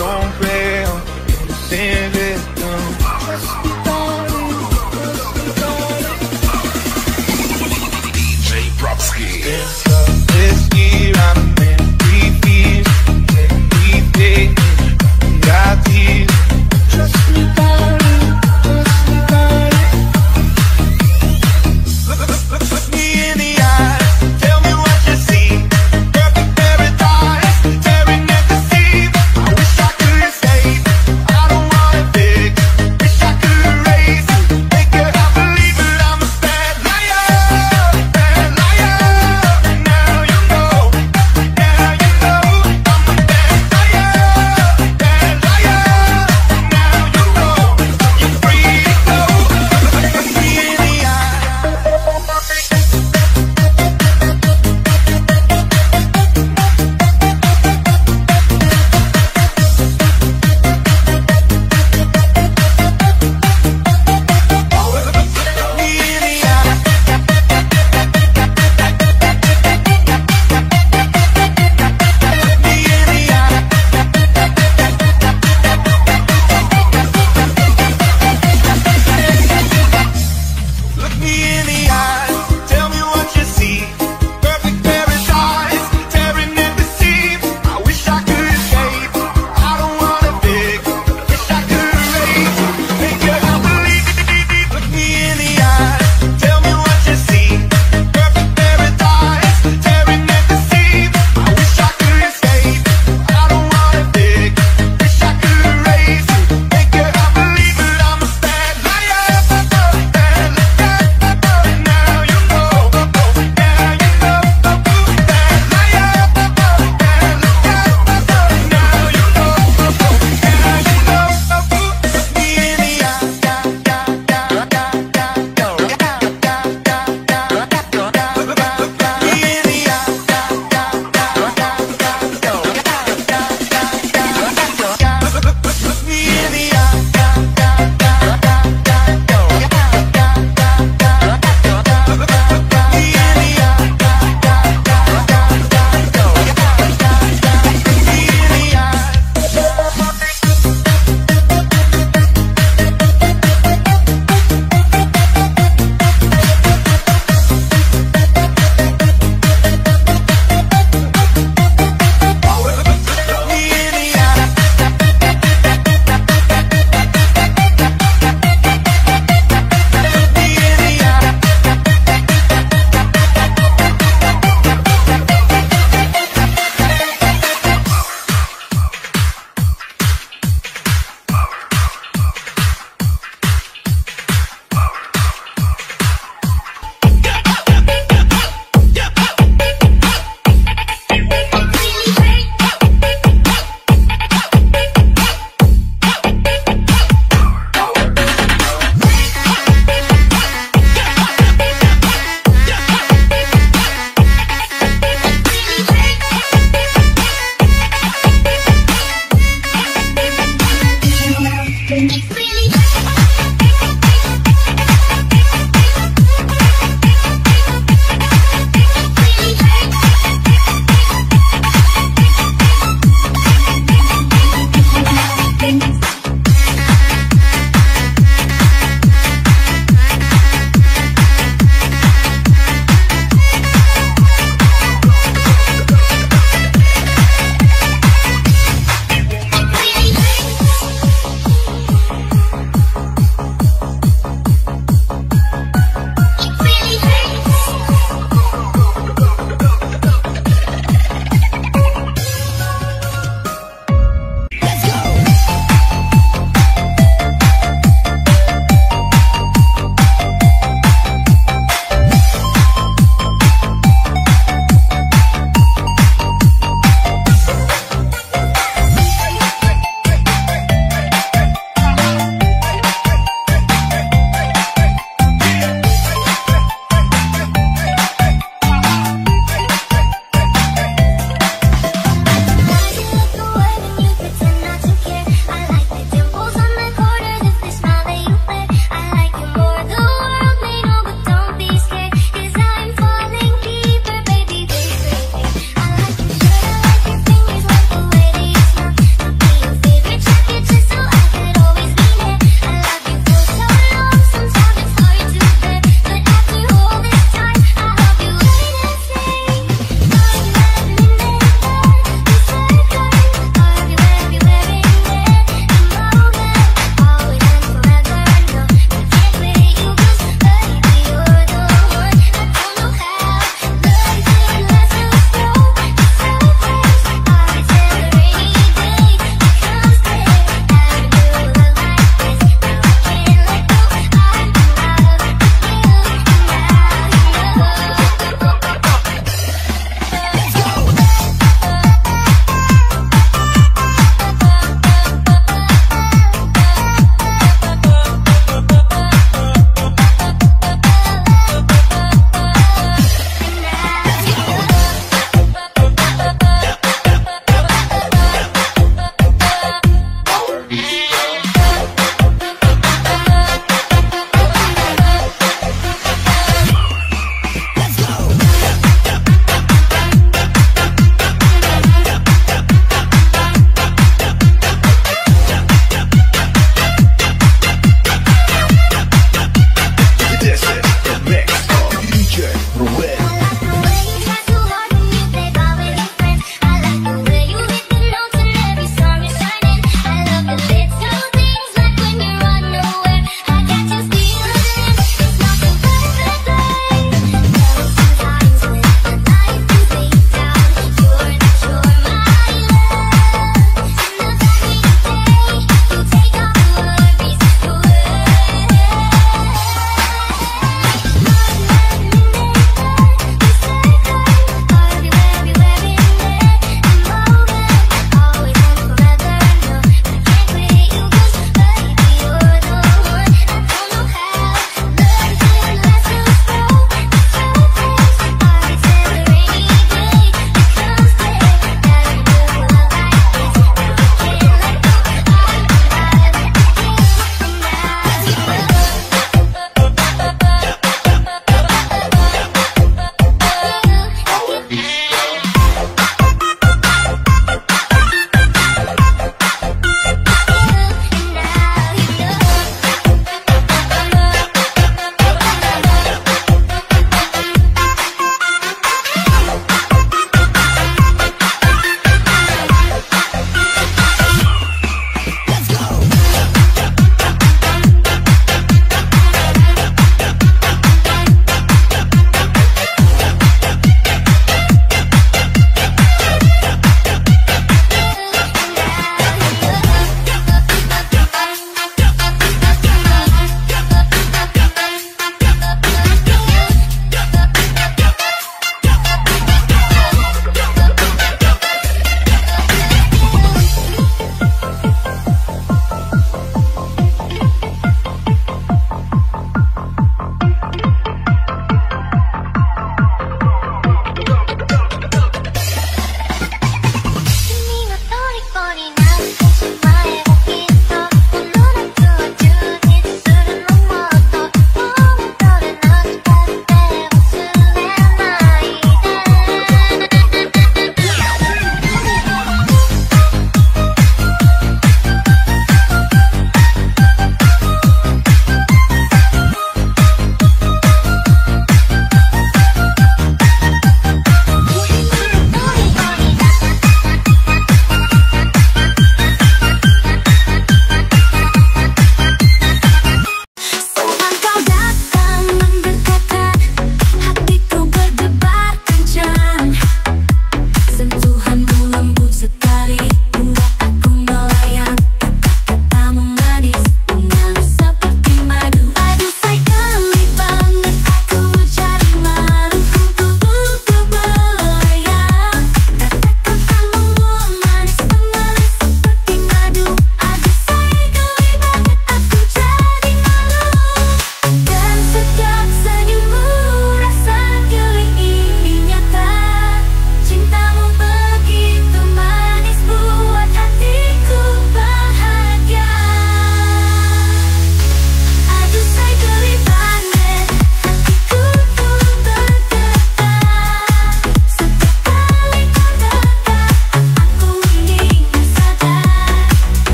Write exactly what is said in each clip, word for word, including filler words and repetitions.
don't fail. Innocent victim. Trust me, darling. Trust me, darling. D J Dropski. This love, this year I'm in three fears. Every day, got these. Trust me, darling. Trust me, darling. Look, look, look, look me in the eyes. Tell me what you see. Perfect paradise, tearing at the seams. I wish I could escape. I don't wanna be.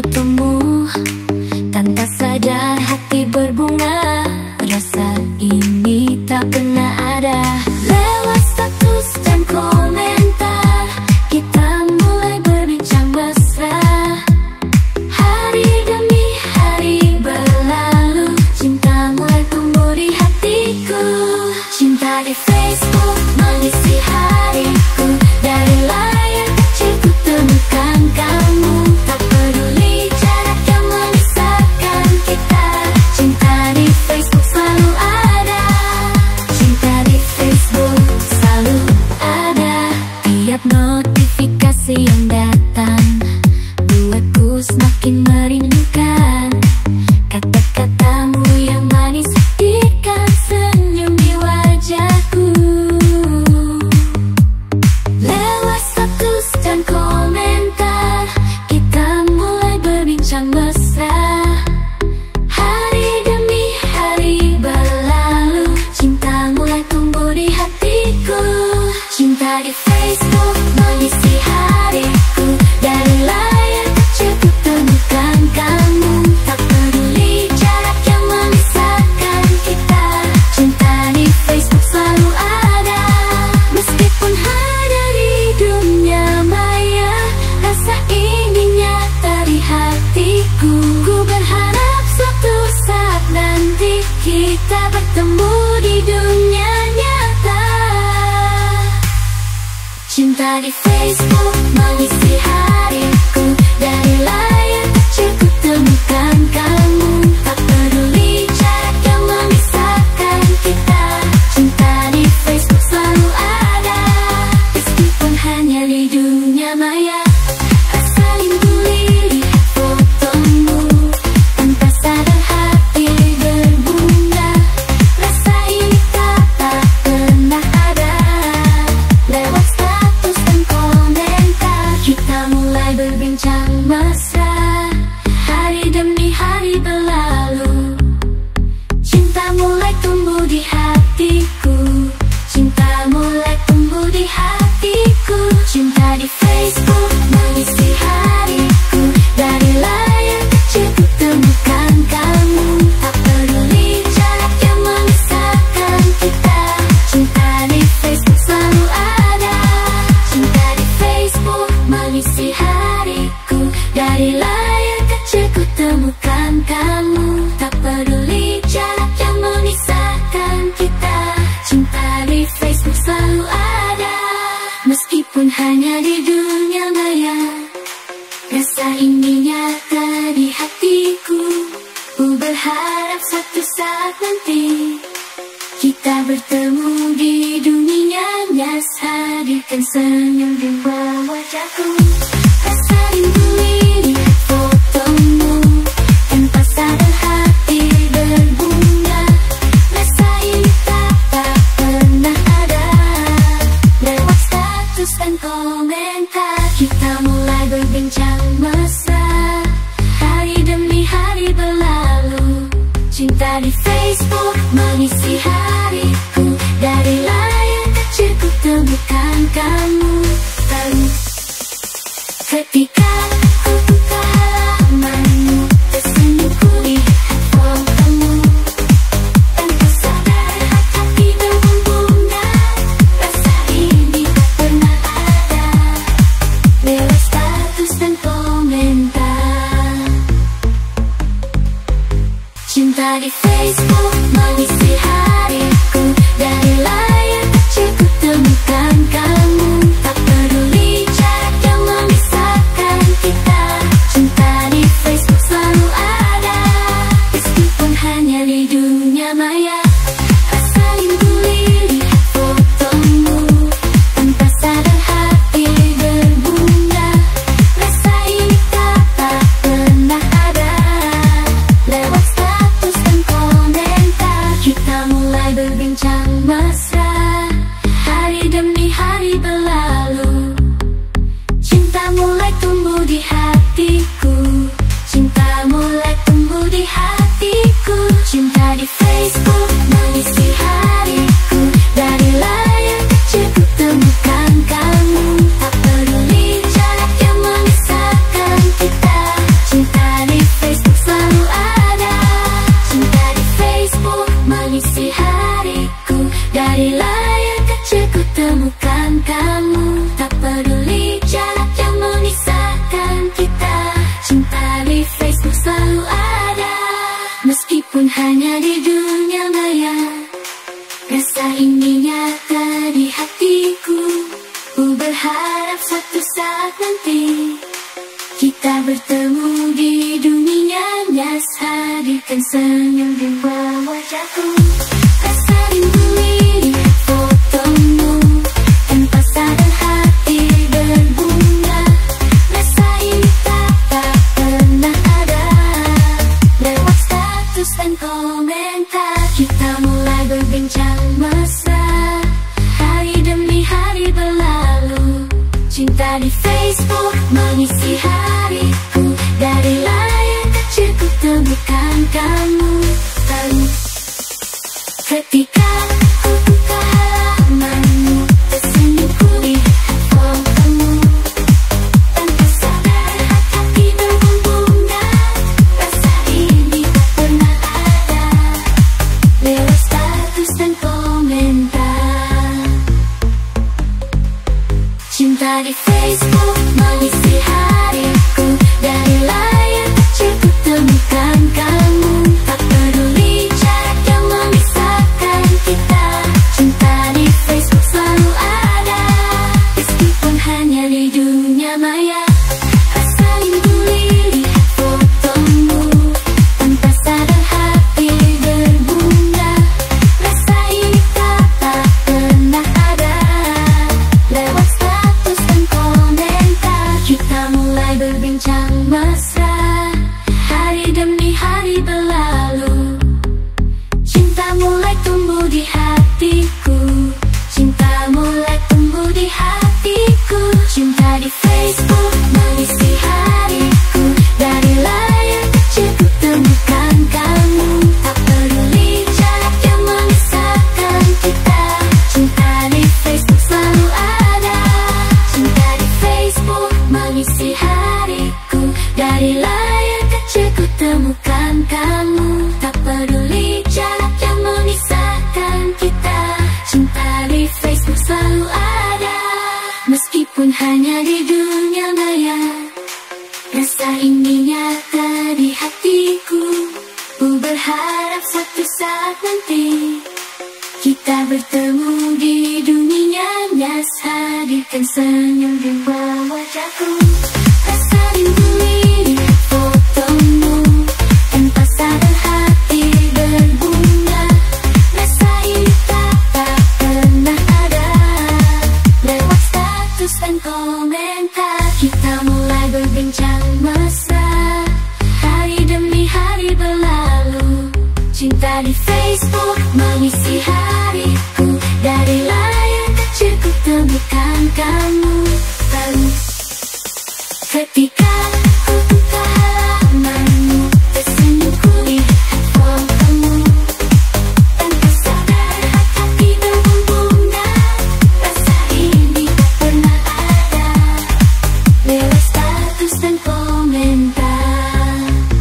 fotomu. Tanpa sadar hati berbunga, rasa ini tak pernah ada. Lewat status dan komentar, kita mulai berbincang mesra. Hari demi hari berlalu, cinta mulai tumbuh di hatiku. Cinta di Facebook mengisi hariku. Dari layar kecil ku temukan kamu. Tak peduli jarak yang memisahkan kita, cinta di Facebook selalu ada. Cinta di Facebook selalu ada. Tiap notifikasi yang datang buatku semakin merindukan kata-katamu yang manis, ikan senyum di wajahku. Lewat status dan komentar, kita mulai berbincang mesra. Hari demi hari berlalu, cinta mulai tumbuh di hatiku. Cinta di Facebook mengisi hariku. Dari layar kecil ku temukan kamu. Tak peduli jarak yang memisahkan kita, cinta di Facebook selalu ada. Meskipun hanya di dunia maya, rasa ini nyata di hatiku. Ku berharap suatu saat nanti kita bertemu di dunia nyata. Cinta di Facebook mengisi hariku. Dari layar kecil ku temukan kamu. Tak peduli jarak yang memisahkan kita, cinta di Facebook selalu ada. Meskipun hanya di dunia maya, rasa rindu lihat fotomu. Tanpa sadar hati berbunga, rasa ini tak, tak pernah ada. Lewat status dan komentar, kita mulai berbincang mesra. Hari demi hari berlalu, cinta mulai tumbuh di hatiku. Cinta mulai tumbuh di hatiku. Cinta di Facebook mengisi hariku. Dari layar kecil ku temukan kamu. Tak peduli jarak yang memisahkan kita, cinta di Facebook selalu ada. Cinta di Facebook mengisi hariku. Dari layar kecil ku temukan kamu. Tak peduli jarak yang memisahkan kita, cinta di Facebook selalu ada. Meskipun hanya di dunia maya, rasa ini nyata di hatiku. Ku berharap suatu saat nanti kita bertemu di dunia nyata. Hadirkan senyum di wajahku. Rasa rindu lihat fotomu. Tanpa sadar hati berbunga, rasa ini tak, tak pernah ada. Lewat status dan komentar, kita mulai berbincang mesra. Hari demi hari berlalu, cinta di Facebook mengisi hariku. Dari layar kecil ku temukan kamu. Lalu ketika ku buka halamanmu, tersenyum ku lihat fotomu. Tanpa sadar hati berbunga, rasa ini tak pernah ada. Lewat status dan komentar, cinta di Facebook mengisi hariku. Dari layar kecil ku temukan kamu. Tak peduli jarak yang memisahkan kita, cinta di Facebook selalu ada. Meskipun hanya di dunia maya, rasa rindu lihat fotomu. Tanpa sadar hati berbunga, rasa ini tak, tak pernah ada. Lewat status dan komentar, di dunia maya. Rasa ini nyata di hatiku. Ku berharap suatu saat nanti kita bertemu di dunia nyas. Hadirkan senyum di wajahku. Rasa rindu lihat fotomu, tanpa sadar hati berbunga. Rasa ini tak, tak pernah ada. Lewat status dan komentar kita mulai berbincang mesra. Hari demi hari berlalu, cinta di Facebook mengisi hariku. Dari layar kecilku temukan kamu. Lalu ketika ku buka halamanmu, tersenyumku lihat fotomu. Tanpa sadar hati berbunga. Rasa ini tak pernah ada. Lewat status dan komentar, cinta di Facebook mengisi hariku. Dari layar kecilku temukan kamu. Tak peduli jarak yang memisahkan kita, cinta di Facebook selalu ada. Meskipun hanya di dunia maya. Rasa rindu lihat fotomu, tanpa sadar hati berbunga. Rasa ini tak, tak pernah ada. Lewat status dan komentar kita mulai berbincang mesra. Hari demi hari berlalu, cinta mulai tumbuh di hatiku. Cinta mulai tumbuh di hatiku. Cinta di Facebook mengisi hariku. Dari layar kecilku temukan kamu. Tak peduli jarak yang memisahkan kita, cinta di Facebook selalu ada. Cinta di Facebook mengisi hariku. Dari layar kecilku temukan kamu. Tak peduli jarak yang memisahkan kita, cinta di Facebook selalu ada. Meskipun hanya di dunia maya. Rasa ini nyata di hatiku. Ku berharap suatu saat nanti kita bertemu di dunia nyas. Hadirkan senyum di wajahku. Rasa rindu lihat fotomu, tanpa sadar hati berbunga. Rasa ini tak, tak pernah ada. Lewat status dan komentar kita mulai berbincang mesra. Hari demi hari berlalu, cinta di Facebook mengisi hariku. Dari layar kecilku temukan kamu. Lalu ketika ku buka halamanmu, tersenyumku lihat fotomu. Tanpa sadar hati berbunga. Rasa ini tak pernah ada. Lewat status dan komentar,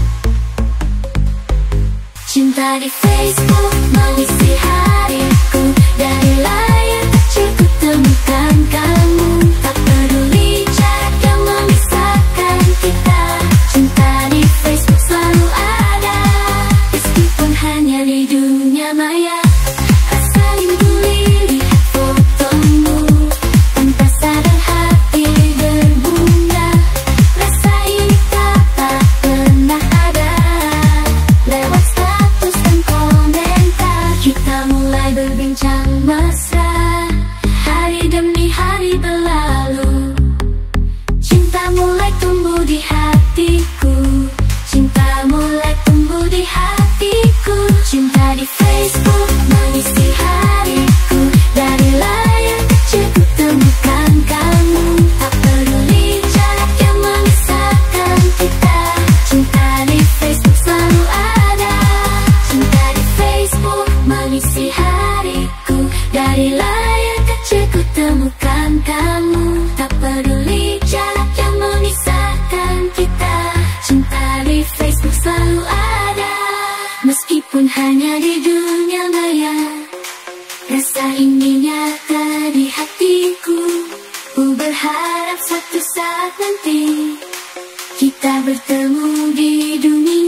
cinta di Facebook mengisi hariku. Dari layar kecilku temukan kamu. Tak peduli jarak yang memisahkan kita, cinta di Facebook selalu ada. Meskipun hanya di dunia maya. Rasa rindu lihat fotomu, tanpa sadar hati berbunga. Rasa ini tak, tak pernah ada. Lewat status dan komentar kita mulai berbincang mesra. Hari demi hari berlalu, cinta mulai tumbuh di hatiku. Cinta mulai tumbuh di hatiku. Cinta di Facebook mengisi hariku. Dari layar kecilku temukan kamu. Tak peduli jarak yang memisahkan kita, cinta di Facebook selalu ada. Cinta di Facebook mengisi hariku. Dari layar kecilku temukan kamu. Tak peduli jarak yang memisahkan kita, cinta di Facebook selalu ada. Meskipun hanya di dunia maya. Rasa ini nyata di hatiku. Ku berharap suatu saat nanti kita bertemu di dunia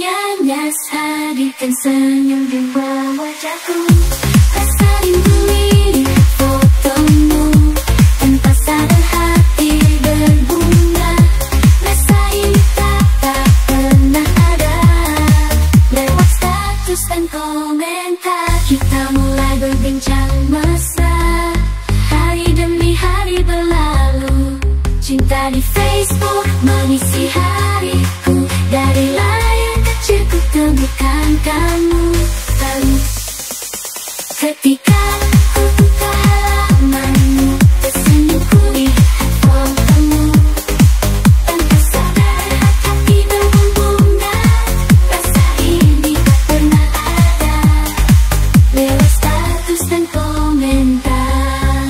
dunia nyas, hadirkan senyum di bawah wajahku. Rasa rindu lihat fotomu, tanpa sadar hati berbunga. Rasa ini tak, tak pernah ada. Lewat status dan komentar kita mulai berbincang mesra. Hari demi hari berlalu, cinta di Facebook mengisi hariku. Dari layar kecilku temukan kamu. Lalu ketika ku buka halamanmu, tersenyumku lihat fotomu. Tanpa sadar hati berbunga. Rasa ini tak pernah ada. Lewat status dan komentar,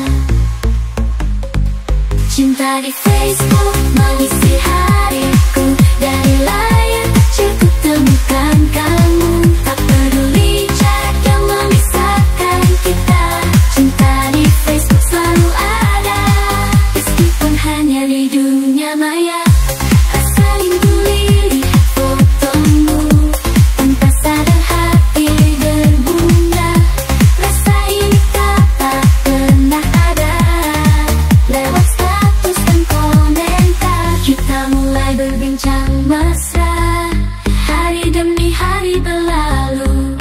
cinta di Facebook mengisi hariku. Dari layar kecilku temukan kamu. Tak peduli jarak yang memisahkan kita, cinta di Facebook selalu ada. Meskipun hanya di dunia maya. Rasa rindu lihat fotomu, tanpa sadar hati berbunga. Rasa ini tak, tak pernah ada. Lewat status dan komentar kita mulai berbincang mesra. Hari demi hari berlalu,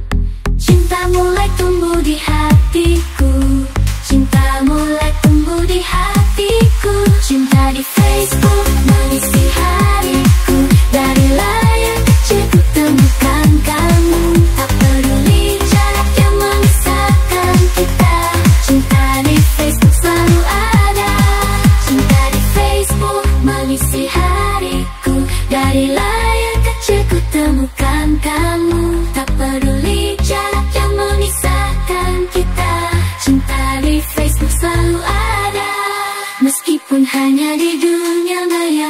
cinta mulai tumbuh di hatiku. Cinta mulai tumbuh di hatiku. Cinta di Facebook mengisi hariku. Dari layar kecilku temukan kamu. Tak peduli jarak yang memisahkan kita, cinta di Facebook selalu ada. Cinta di Facebook mengisi hariku. Dari layar kecilku temukan kamu. Tak peduli jarak yang memisahkan kita, cinta di Facebook selalu ada. Meskipun hanya di dunia maya.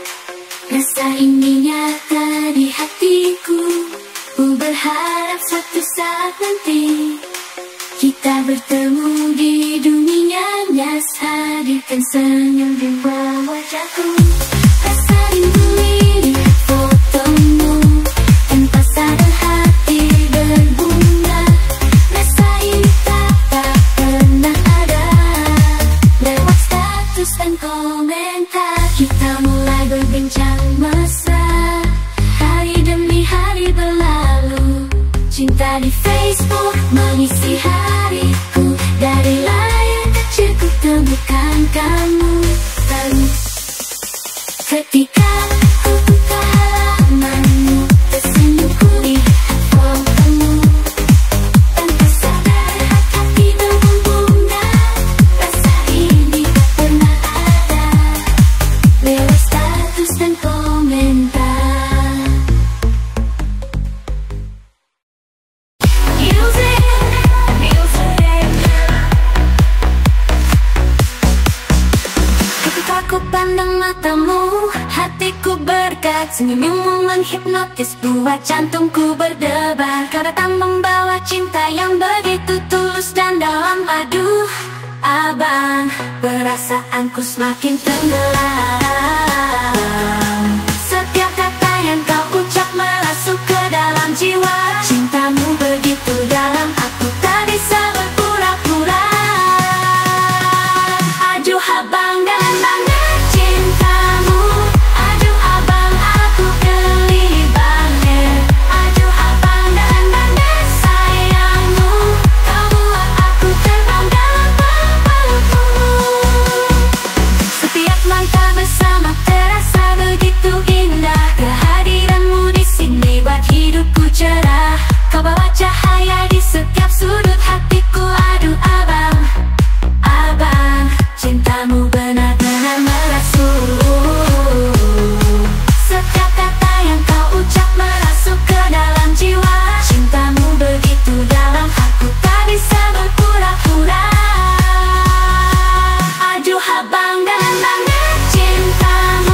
Rasa ini nyata di hatiku. Ku berharap suatu saat nanti kita bertemu di dunia nyas, hadirkan senyum di bawah wajahku. Rasa rindu lihat fotomu, tanpa sadar hati berbunga. Rasa ini tak, tak pernah ada. Lewat status dan komentar kita mulai berbincang mesra. Hari demi hari berlalu, cinta di Facebook mengisi hariku. Dari layar kecilku temukan kamu. Lalu ketika ku buka halamanmu, tersenyumku lihat fotomu. Tanpa sadar hati berbunga. Rasa ini tak pernah ada. Lewat status dan komentar. Music, music. Ketika ku pandang matamu, hatiku bergerak. Senyummu menghipnotis, buat jantungku berdebar. Kau datang membawa cinta yang begitu tulus dan dalam. Aduh, abang, perasaanku semakin tenggelam. Setiap kata yang kau ucap merasuk ke dalam jiwa. Cintamu begitu dalam, aku tak bisa berpura-pura. Aduh abang, dalam banget cintamu. Aduh abang, aku geli banget. Aduh abang, dalam banget sayangmu. Kau buat aku terbang dalam pelukmu. Setiap langkah bersama terasa begitu indah. Kehadiranmu di sini buat hidupku cerah. Kau bawa cahaya di setiap sudut hatiku. Aduh abang, abang, cintamu benar-benar merasuk. Setiap kata yang kau ucap merasuk ke dalam jiwa. Cintamu begitu dalam, aku tak bisa berpura-pura. Aduh abang, dalam banget cintamu.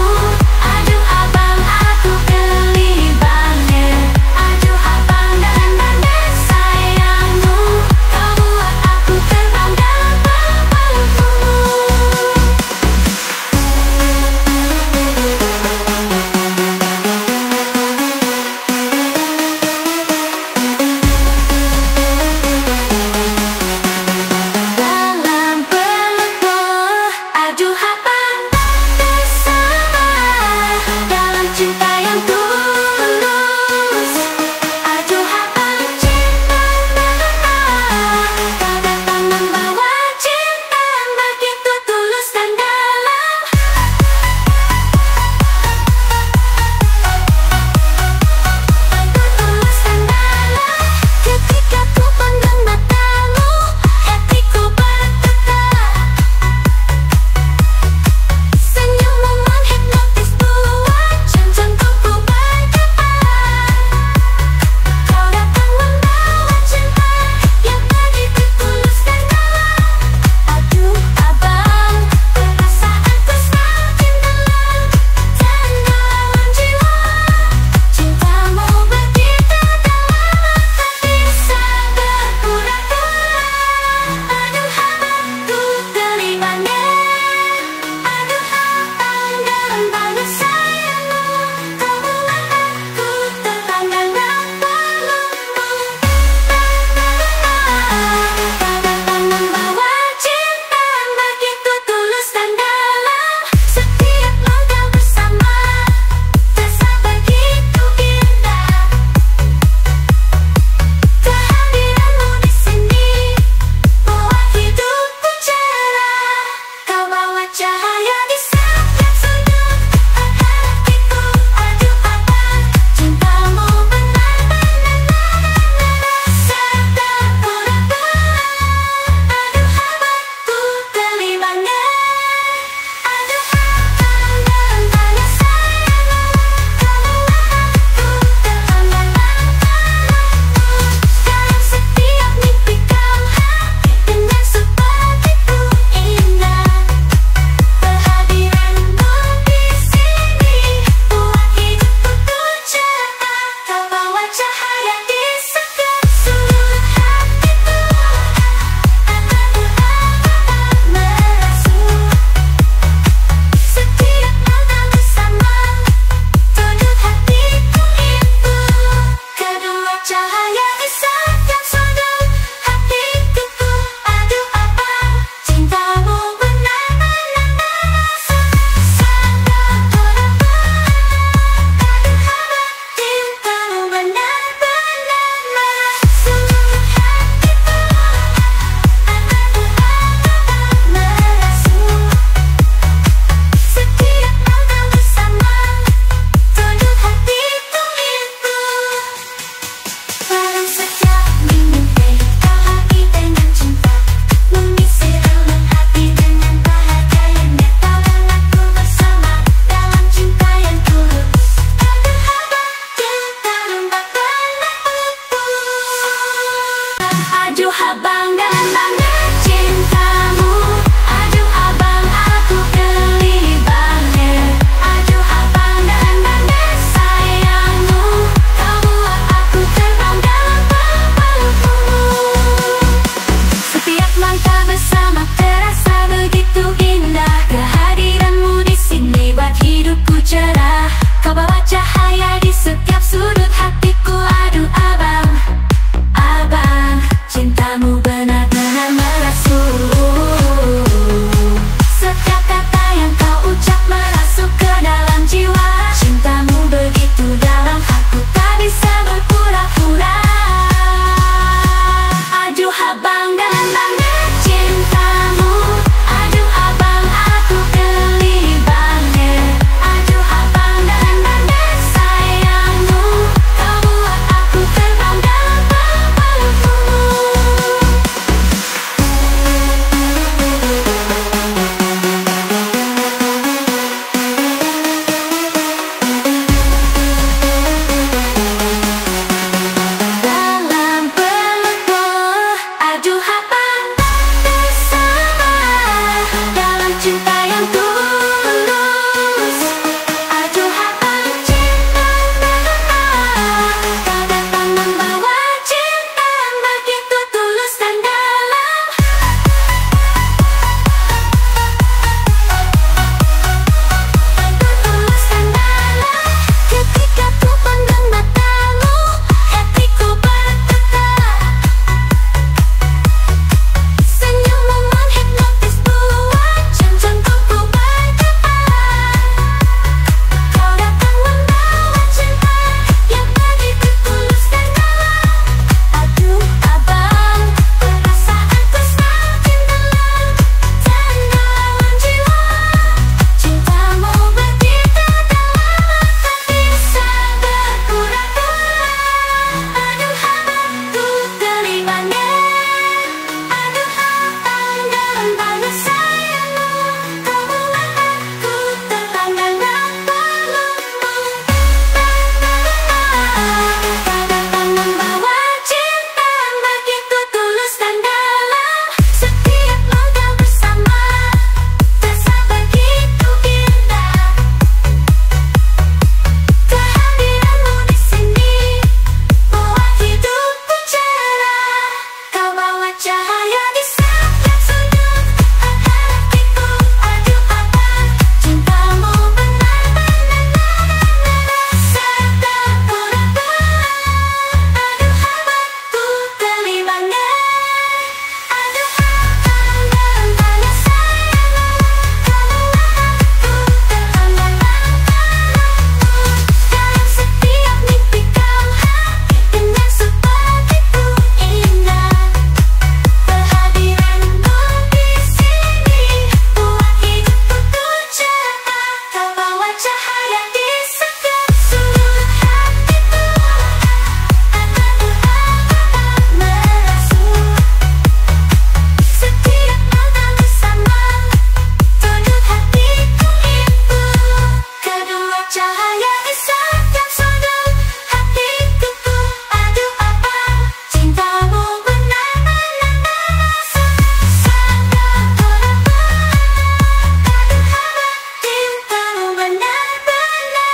cahaya di setiap sudut hatiku. Ada doa merasuk setiap malam bersama. Tuntut hatiku itu. Kedua cahaya di setiap sudut hatiku. Aduh apa cintamu benar-benar merasuk. Sangat terapa. Aduh apa cintamu benar-benar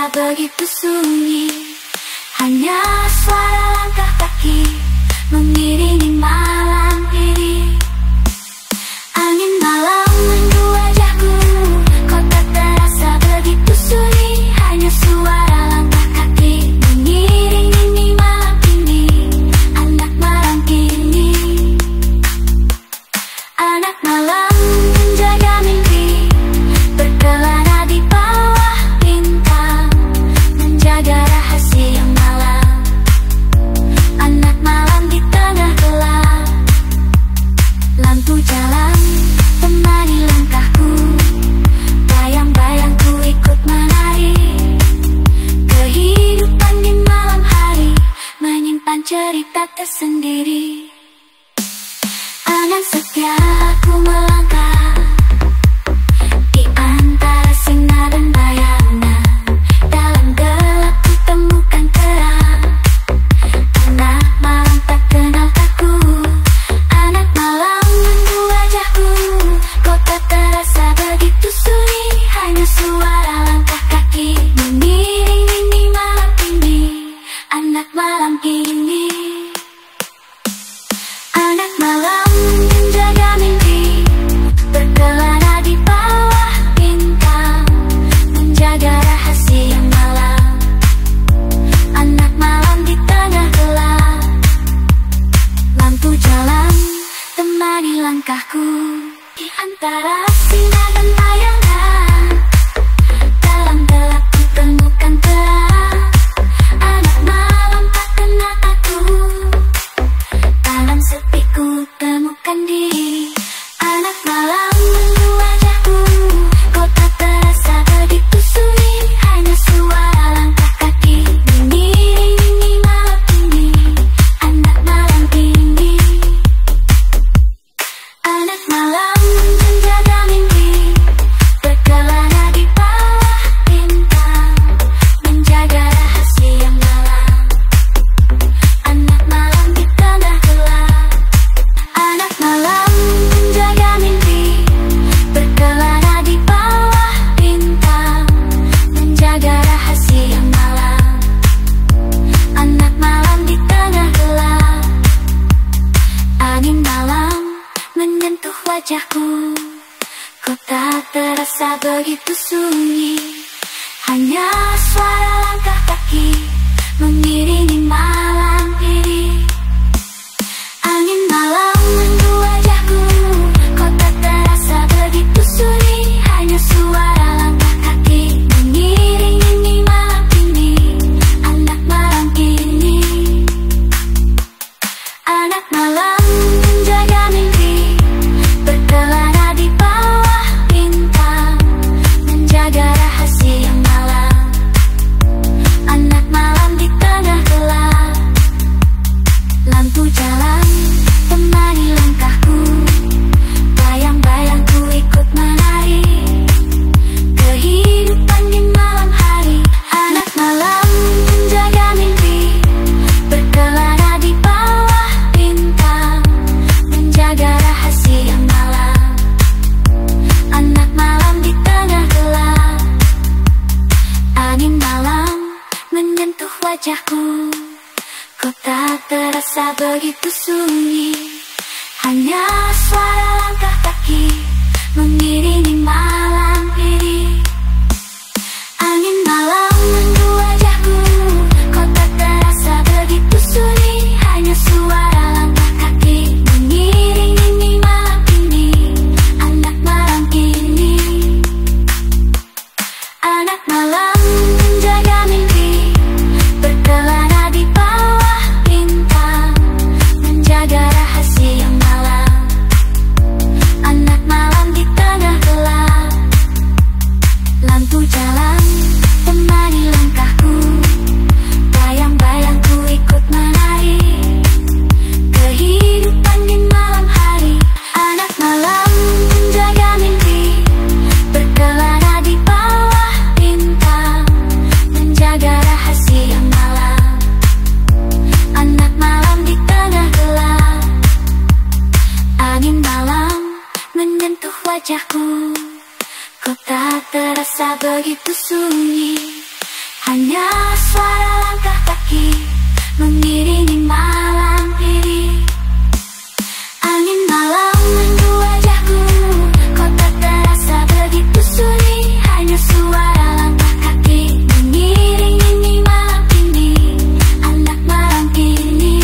terasa begitu sunyi. Hanya suara langkah kaki mengiringi malam ini. Angin malam menyentuh wajahku, kota terasa begitu sunyi. Hanya suara langkah kaki mengiringi malam ini. Anak malam ini, anak malam menjaga mimpi, berkelana di bawah bintang, menjaga rahasia malam. Anak malam di tengah gelap, lampu jalan temani langkahku, bayang-bayangku ikut menari. Kehidupan di malam hari menyimpan cerita tersendiri. Anak setia ku melangkah di antara sinar dan bayangan. Dalam gelap ku temukan terang. Anak malam tak kenal takut. Anak malam menyentuh wajahku, kota terasa begitu sunyi. Hanya suara langkah kaki mengiringi malam ini. Anak malam ini, anak malam menjaga mimpi, berkelana di bawah bintang, menjaga rahasia malam. Anak malam di tengah gelap, lampu jalan temani langkahku, di antara sinar dan bayangan. Dalam gelap ku temukan terang. Anak malam tak kenal takut, dalam sepi ku temukan diri. Anak malam menyentuh wajahku, kota terasa begitu sunyi. Hanya suara langkah kaki mengiringi malam ini. Anak malam ini, anak malam menjaga mimpi, berkelana di bawah bintang, menjaga rahasia malam. Anak malam di tengah gelap, anak malam menjaga mimpi, berkelana di bawah bintang, menjaga rahasia malam. Anak malam di tengah gelap, angin malam menyentuh wajahku, kota terasa begitu sunyi. Hanya suara langkah kaki mengiringi malam ini. Angin malam menyentuh wajahku, kota terasa begitu sunyi. Hanya suara langkah kaki mengiringi malam ini. Anak malam ini, anak malam menjaga mimpi, berkelana di bawah bintang, menjaga rahasia malam. Anak malam di tengah gelap, lampu jalan temani langkahku, bayang-bayangku ikut menari. Kehidupan di malam hari, anak malam menjaga mimpi, berkelana di bawah bintang, menjaga rahasia malam. Anak malam di tengah gelap, angin malam menyentuh wajahku, kota terasa begitu sunyi. Hanya suara langkah kaki mengiringi malam ini. Angin malam menyentuh wajahku, kota terasa begitu sunyi. Hanya suara langkah kaki mengiringi malam ini. Anak malam ini, anak malam menjaga mimpi, berkelana di bawah bintang, menjaga rahasia malam. Anak malam di tengah gelap, lampu jalan temani langkahku, bayang-bayangku ikut menari. Kehidupan di malam hari, anak malam menjaga mimpi, berkelana di bawah bintang, menjaga rahasia malam. Anak malam di tengah gelap, angin malam menyentuh wajahku, kota terasa begitu sunyi. Hanya suara langkah kaki mengiringi malam ini. Angin malam menyentuh wajahku, kau tak terasa begitu sunyi. Hanya suara langkah kaki mengiringi malam ini. Anak malam ini,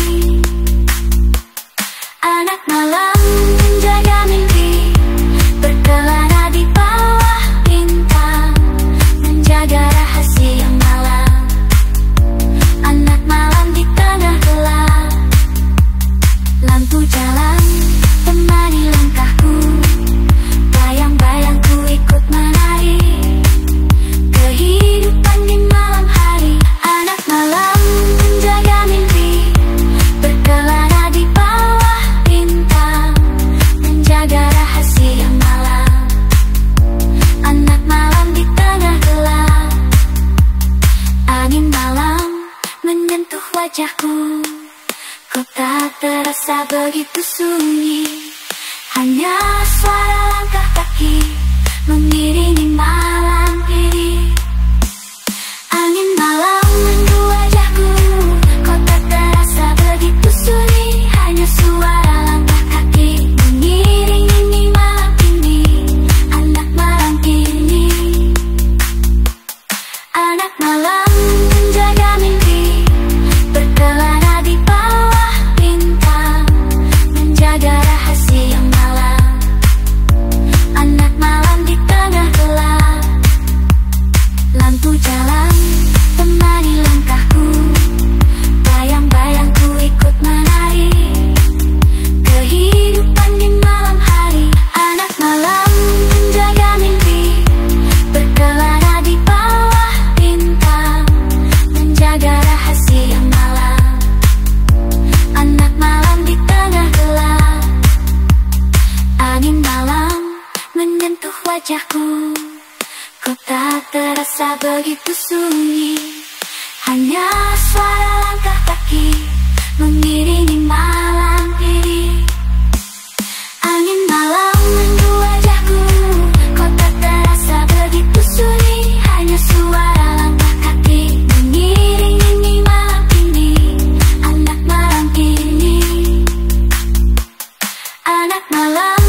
anak malam menjaga mimpi, berkelana di bawah bintang, menjaga rahasia malam. Anak malam di tengah gelap, lampu jalan temani langkahku, bayang-bayangku ikut menari, kehidupan di malam hari. Anak malam menjaga mimpi, berkelana di bawah bintang, menjaga rahasia malam. Anak malam di tengah gelap, angin malam menyentuh wajahku, kau tak terasa begitu sunyi. Hanya suara langkah kaki mengiringi malam ini. Angin malam menyentuh wajahku, kau tak terasa begitu sunyi. Hanya suara langkah kaki mengiringi malam ini. Anak malam ini, anak malam menjaga mimpi, berkelana di bawah bintang, menjaga rahasia malam. Anak malam di tengah gelap, lampu jalan temani langkahku, bayang-bayangku ikut menari, kehidupan di malam hari. Anak malam menjaga mimpi, berkelana di bawah bintang, menjaga rahasia malam. Anak malam di tengah gelap, angin malam menyentuh wajahku, kau tak terasa begitu sunyi. Hanya suara langkah kaki mengiringi malam ini. Angin malam menyentuh wajahku, kau tak terasa begitu sunyi. Hanya suara langkah kaki mengiringi malam ini. Anak malam ini, anak malam